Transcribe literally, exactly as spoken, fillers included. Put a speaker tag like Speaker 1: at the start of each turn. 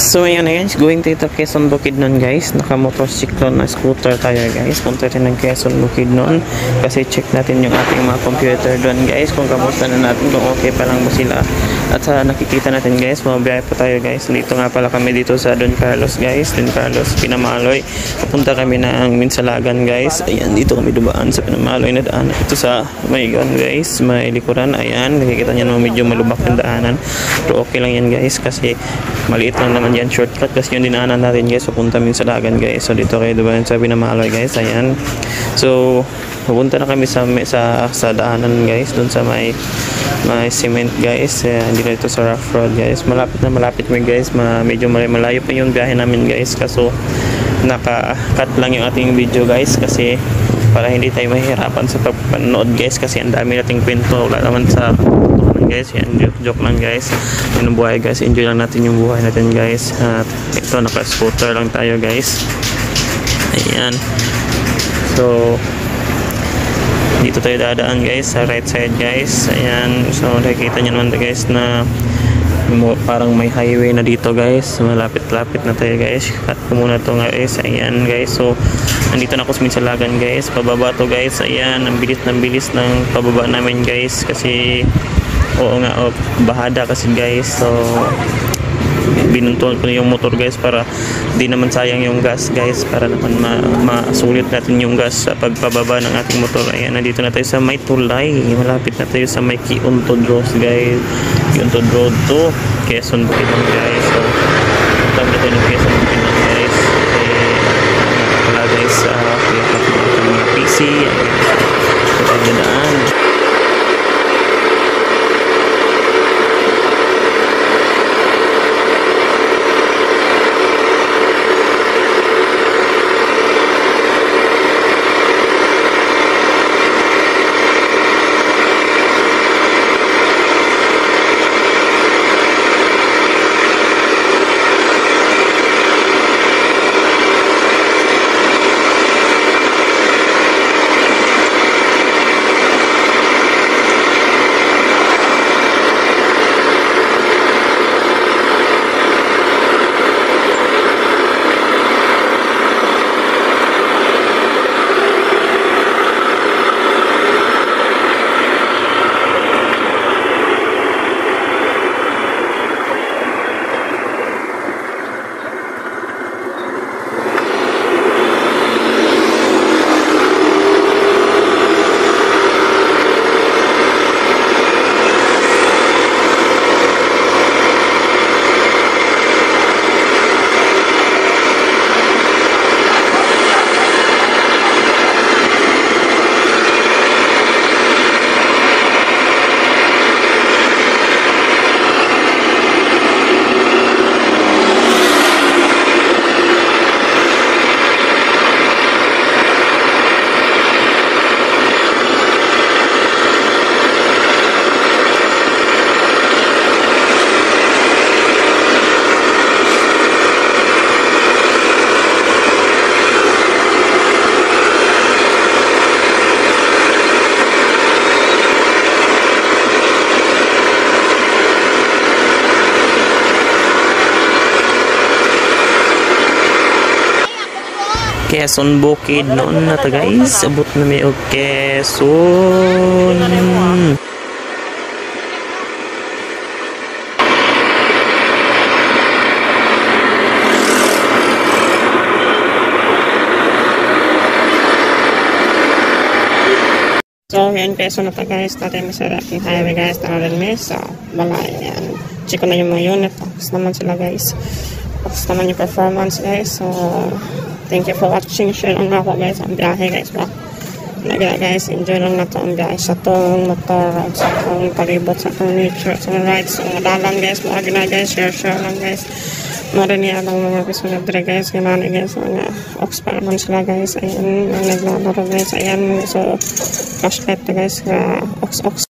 Speaker 1: So ayun na guys, going to Quezon Bukidnon guys. Naka-motorcycle na scooter tayo guys. Punta rin ng Quezon Bukidnon kasi check natin yung ating mga computer doon guys, kung kamusta na natin, kung okay pa lang ba sila. At sa nakikita natin guys, mabiyahe pa tayo guys. Dito nga pala kami dito sa Don Carlos guys, Don Carlos, Pinamaloy. Papunta kami ng Minsalagan guys. Ayan, dito kami dumaan sa Pinamaloy na daan. Ito sa may gun guys, may likuran. Ayan, nakikita nyo naman medyo malubak yung daanan. Pero okay lang yan guys kasi maliit lang naman yan, shortcut kasi yung dinaanan natin guys, papunta Minsalagan guys. So dito kayo dumaan sa Pinamaloy guys. Ayan, so pupunta na kami sa sa, sa daanan guys, dun sa may may cement guys. Ayan, dito ito sa rough road guys. Malapit na malapit mo guys. Ma medyo malayo pa yung biyahe namin guys, kaso naka-cut lang yung ating video guys kasi para hindi tayo mahihirapan sa pagpanood guys, kasi ang dami nating kwento. Wala naman sa guys, yan, joke, joke lang guys. Yung buhay guys, enjoy lang natin yung buhay natin guys. At ito, naka-scooter lang tayo guys. Ayan, so dito tayo dadaan guys sa right side guys. Ayan, so nakikita nyo naman guys na parang may highway na dito guys. Malapit-lapit na tayo guys. Cut ko muna to guys. Ayan guys, so nandito na ako sa Minsalagan guys. Pababa to guys. Ayan, ang bilis ng bilis ng pababa namin guys kasi oo nga, oh, bahada kasi guys. So binuntuan ko na yung motor guys para di naman sayang yung gas guys, para naman masulit ma natin yung gas sa pagpababa ng ating motor. Ayan, nandito na tayo sa may tulay. Malapit na tayo sa may Kiuntod Road guys. Kiuntod Road to Quezon Bukidnon guys. So tawag na tayo ng Quezon Bukidnon guys. Eh, wala guys, uh, kaya kapag mga P C so tayo dadaan. Quezon Bukidnon na to guys. Abot na may og Quezon. So yan, Quezon na to guys. Tatay may sa ating highway guys. Tanalan may sa balay. Yan, check ko na yung mga unit. Tapos naman sila guys. Tapos naman yung performance guys. So thank you for watching. Share lang ako guys ang biyahe guys ba. Nagaya guys, enjoy lang na to ang biyahe sa tong motor, sa tong palibot, sa tong nature, sa rides, sa mga dalan guys. Mga gina guys, share share lang guys. Marinia lang mga pisunod dre guys. Ganaan guys, mga ox pa naman sila guys. Ayan, naglalaro guys. Ayan, so flashlight to guys, uh, ox ox.